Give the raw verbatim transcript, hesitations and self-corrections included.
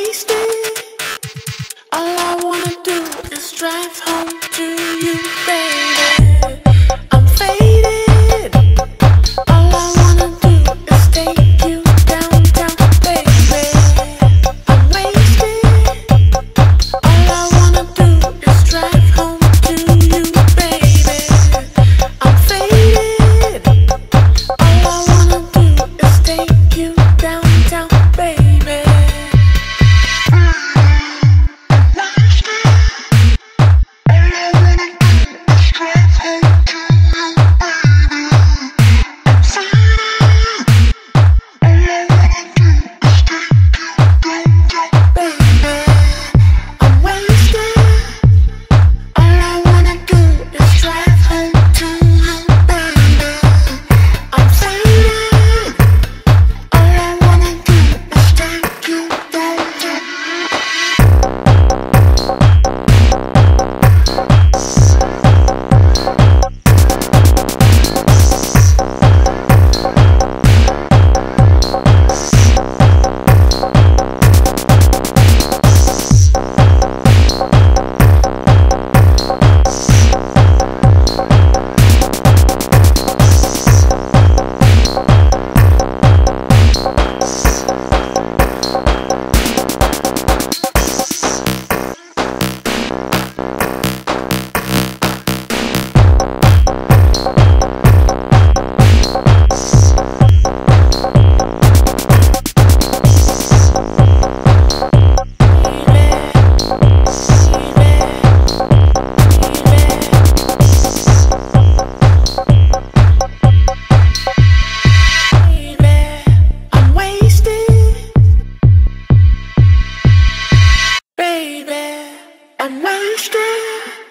wasted. All I wanna do is drive home to you, baby. I'm faded. All I wanna do is take you downtown, baby. I'm wasted. All I wanna do is drive home to you, baby. I'm faded. All I wanna do is take you downtown, baby. I'm wasted.